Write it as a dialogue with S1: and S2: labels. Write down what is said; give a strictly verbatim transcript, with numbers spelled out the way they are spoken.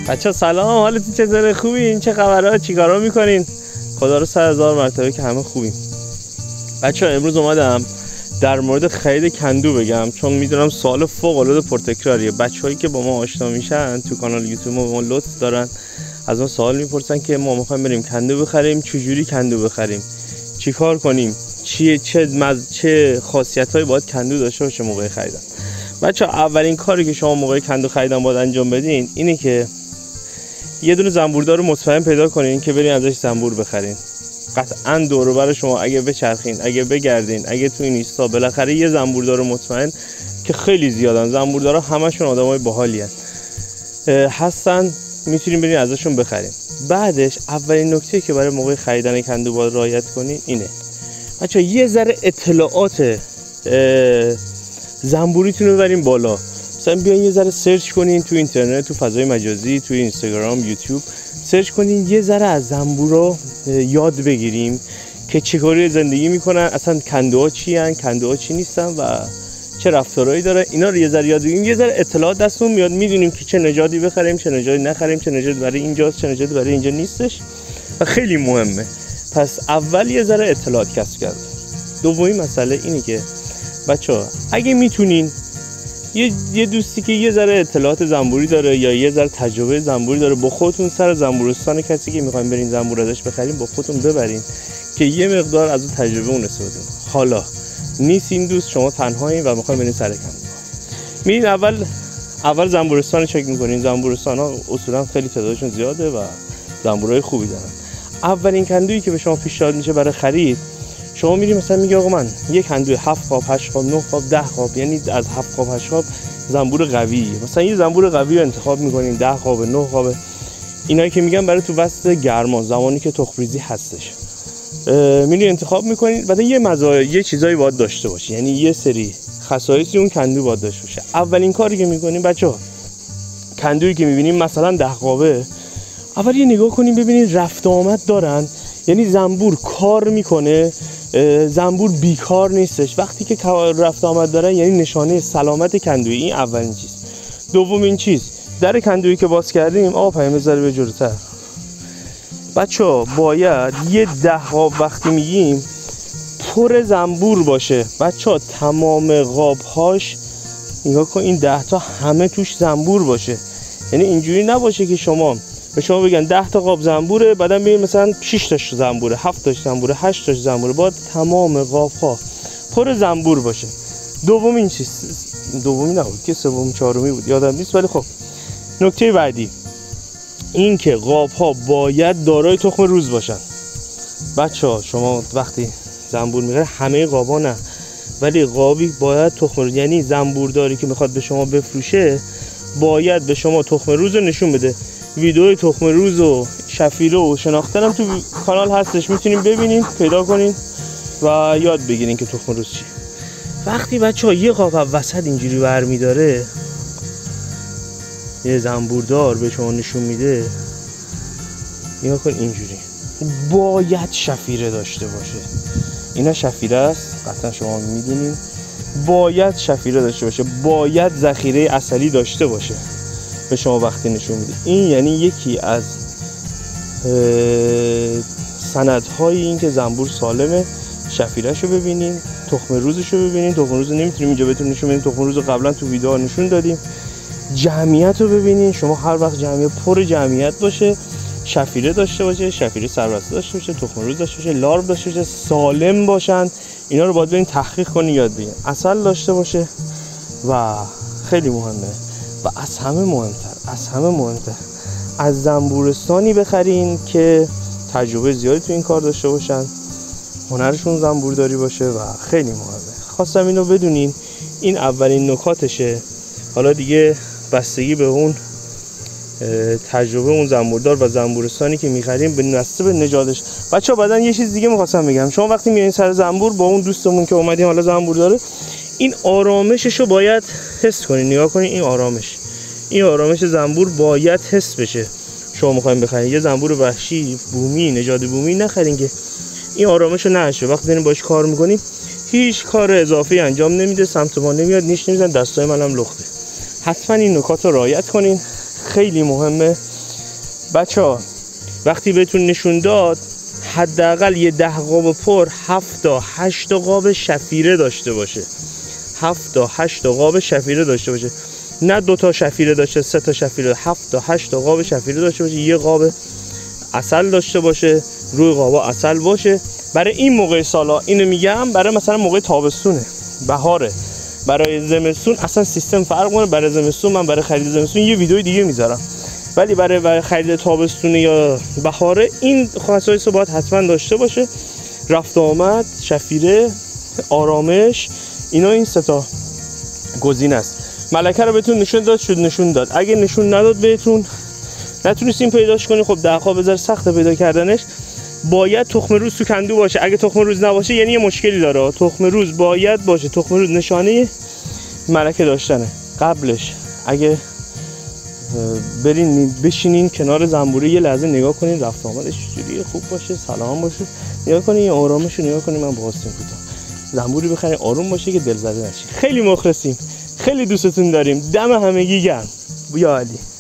S1: بچه سلام، حالتون چطوره؟ خوبین؟ چه خبرها؟ چیکارا میکنین؟ خدا رو صد هزار مرتبه که همه خوبیم. بچه امروز اومدم در مورد خرید کندو بگم، چون میدونم سوال فوق العاده پرتکراریه. بچه‌هایی که با ما آشنا میشن تو کانال یوتیوب ما، ما لطف دارن از ما سوال میپرسن که ما میخوایم بریم کندو بخریم، چجوری کندو بخریم، چیکار کنیم، چیه چه مز... چه خاصیتایی باید کندو داشته باشه موقع خریدن. بچه اولین کاری که شما موقع کندو خریدن باید انجام بدین اینه که یه دونه زنبوردار مطمئن پیدا کنین که برین ازش زنبور بخرین. قطعا دور و بر شما اگه بچرخین، اگه بگردین، اگه تو این اینستا بالاخره یه زنبوردار مطمئن که خیلی زیادن، زنبوردارا همشون آدمای باحالی هستن، میتونین برین ازشون بخرین. بعدش اولین نکته که برای موقع خریدن کندو باید رعایت کنین اینه بچا یه ذره اطلاعات زنبوریتون رو ببرین بالا. مثلا بیاین یه ذره سرچ کنین تو اینترنت، تو فضای مجازی، تو اینستاگرام، یوتیوب سرچ کنین، یه ذره از زنبورا یاد بگیریم که چیکاری زندگی میکنن، اصلا کندوها چی ان، کندوها چی نیستن و چه رفتارهایی داره. اینا رو یه ذره یاد بگیریم، یه ذره اطلاعات دستمون میاد، میدونیم که چه نژادی بخریم، چه نژادی نخریم، چه نژادی برای اینجاست، چه نژادی برای اینجا نیستش و خیلی مهمه. پس اول یه ذره اطلاعات کسب کرد. دومی مسئله اینه که بچه‌ها اگه میتونین یه یه دوستی که یه ذره اطلاعات زنبوری داره یا یه ذره تجربه زنبوری داره، با خودتون سر زنبورستان کسی که میخواین برین زنبور ازش بخرین با خودتون ببرین که یه مقدار از اون تجربه اون استفاده کنین. حالا نیست این دوست، شما تنهایین و میخواین برین سر کندو، میرین اول اول زنبورستان چک میکنین. زنبورستان‌ها اصولا خیلی تعدادشون زیاده و زنبورای خوبی دارن. اولین کندویی که به شما پیشنهاد میشه برای خرید، شما میری مثلا میگی آقا من یک کندوی هفت خواب، هشت خواب، نه خواب، ده خواب، یعنی از هفت خواب هشت خواب زنبور قوی، مثلا یه زنبور قوی رو انتخاب میکنین، ده خواب، نه خواب. اینایی که میگم برای تو وسط گرما، زمانی که تخم‌ریزی هستش، میری انتخاب میکنین. بعد یه مزایای یه چیزایی باید داشته باشه، یعنی یه سری خصایصی اون کندو باید داشته باشه. اولین کاری که میکنین بچه‌ها، کندویی که میبینین مثلا ده خوابه، اول یه نگاه کنین ببینین رفت آمد دارن، یعنی زنبور کار میکنه، زنبور بیکار نیستش. وقتی که رفت آمد دارن یعنی نشانه سلامت کندوی. این اولین چیز. دومین چیز، در کندویی که باز کردیم آقا پیام بذاره به جلوتر بچه باید یه ده قاب وقتی میگیم پر زنبور باشه. بچه ها تمام قابهاش نگاه کن، این ده تا همه توش زنبور باشه. یعنی اینجوری نباشه که شما به شما بگن ده تا قاب زنبوره، بعدن ببین مثلا شش تاش زنبوره، هفت تاش زنبوره، هشت تاش زنبوره. باید تمام قاب‌ها پر زنبور باشه. دومین چیز، دومی نبود که سوم چهارمی بود یادم نیست، ولی خب نکته بعدی این که قاب‌ها باید دارای تخم روز باشن. بچه‌ها شما وقتی زنبور می‌خرید همه قابا نه، ولی قابی باید تخم روز، یعنی زنبورداری که میخواد به شما بفروشه باید به شما تخم روز رو نشون بده. ویدیوی تخم روز و شفیره و شناختن هم تو کانال هستش، میتونین ببینین، پیدا کنین و یاد بگیرین که تخم روز چی. وقتی بچه‌ها یه قاب وسط اینجوری برمی‌داره، یه زنبوردار به شما نشون میده، نگاه کن اینجوری، باید شفیره داشته باشه. اینا شفیره است، قطعا شما میدونین. باید شفیره داشته باشه، باید ذخیره عسلی داشته باشه به شما وقتی نشون میده. این یعنی یکی از سندهای این که زنبور سالمه. شفیره‌شو ببینین، تخم روزشو ببینین. تخم روز نمیتونیم اینجا بهتون نشون بدیم، تخم روز قبلا تو ویدیو نشون دادیم. جمعیت رو ببینین، شما هر وقت جمعیت پر جمعیت باشه، شفیره داشته باشه، شفیره سربسته داشته باشه، تخم روز داشته باشه، لارو داشته باشه، سالم باشن. اینا رو باید برین تحقیق کنین، یاد بگیرین. عسل داشته باشه و خیلی مهمه و از همه مهمتر از همه مهمتر از زنبورستانی بخرین که تجربه زیادی تو این کار داشته باشن، هنرشون زنبورداری باشه و خیلی مهمه. خواستم اینو بدونین. این اولین نکاتشه. حالا دیگه بستگی به اون تجربه اون زنبوردار و زنبورستانی که میخریم به نسبت به نژادش. بچه‌ها بعدن یه چیز دیگه می‌خواستم بگم، شما وقتی میایین سر زنبور با اون دوستمون که اومدیم حالا زنبور داره، این آرامششو باید حس کنین. نگاه کنین این آرامش، این آرامش زنبور باید حس بشه. شما می‌خواید بخرید یه زنبور وحشی بومی، نژاد بومی نخرین که این آرامشو نشه. وقتی دارین باش کار می‌کنین هیچ کار اضافی انجام نمیده، سمت ما نمیاد، نیش نمیزنه، دستای منم لخته. حتما این نکات رو رعایت کنین، خیلی مهمه بچه ها وقتی بهتون نشون داد حداقل یه ده قاب پر هفت تا هشت تا قاب شفیره داشته باشه، هفت تا هشت تا قاب شفیره داشته باشه، نه دو تا شفیره داشته، سه تا شفیره، هفت تا هشت تا قاب شفیره داشته باشه، یه قاب عسل داشته باشه، روی قابا عسل باشه. برای این موقع سالا اینو میگم، برای مثلا موقع تابستونه، بهاره، برای زمستون اصلا سیستم فرق کنه. برای زمستون من برای خرید زمستون یه ویدیو دیگه میذارم، ولی برای برای خرید تابستون یا بهاره این خصایص رو باید حتما داشته باشه. رفت آمد، شفیره، آرامش، اینا این سه تا گزینه است. ملکه رو بهتون نشون داد شد نشون داد. اگه نشون نداد بهتون نتونستین پیداش کنین، خب دقیقا بذار سخته پیدا کردنش. باید تخم روز تو کندو باشه. اگه تخم روز نباشه یعنی یه مشکلی داره. تخم روز باید باشه. تخم روز نشانه ملکه داشتنه. قبلش اگه برین بشینین کنار زنبوره یه لحظه نگاه کنین رفت آمدش چجوریه، خوب باشه، سلام باشه، نگاه کنین، یه آرامش رو نگاه کنین. من باهاستون کوتاه زنبوری بخرین آروم باشه که دل زده نشین. خیلی مخلصیم، خیلی دوستتون داریم. دم همگی گرم. یا علی.